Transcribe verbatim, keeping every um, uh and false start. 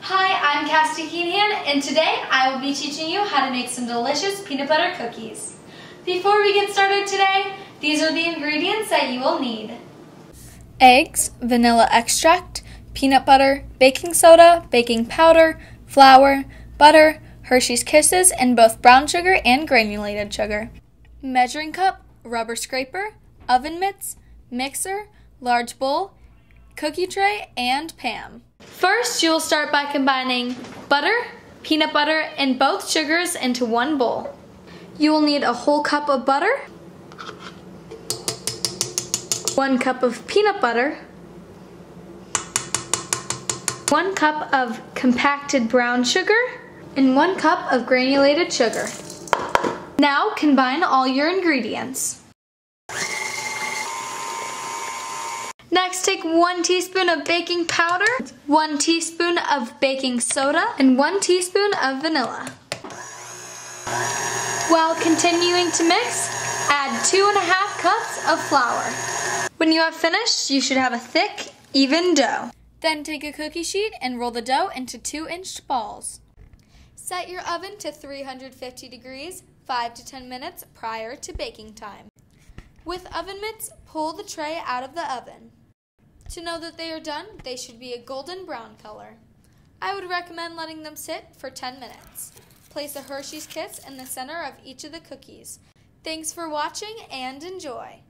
Hi, I'm Cass and today I will be teaching you how to make some delicious peanut butter cookies. Before we get started today, these are the ingredients that you will need. Eggs, vanilla extract, peanut butter, baking soda, baking powder, flour, butter, Hershey's Kisses, and both brown sugar and granulated sugar. Measuring cup, rubber scraper, oven mitts, mixer, large bowl, cookie tray, and pan. First, you will start by combining butter, peanut butter, and both sugars into one bowl. You will need a whole cup of butter, one cup of peanut butter, one cup of compacted brown sugar, and one cup of granulated sugar. Now combine all your ingredients. Next, take one teaspoon of baking powder, one teaspoon of baking soda, and one teaspoon of vanilla. While continuing to mix, add two and a half cups of flour. When you have finished, you should have a thick, even dough. Then take a cookie sheet and roll the dough into two-inch balls. Set your oven to three hundred fifty degrees, five to ten minutes prior to baking time. With oven mitts, pull the tray out of the oven. To know that they are done, they should be a golden brown color. I would recommend letting them sit for ten minutes. Place a Hershey's Kiss in the center of each of the cookies. Thanks for watching and enjoy!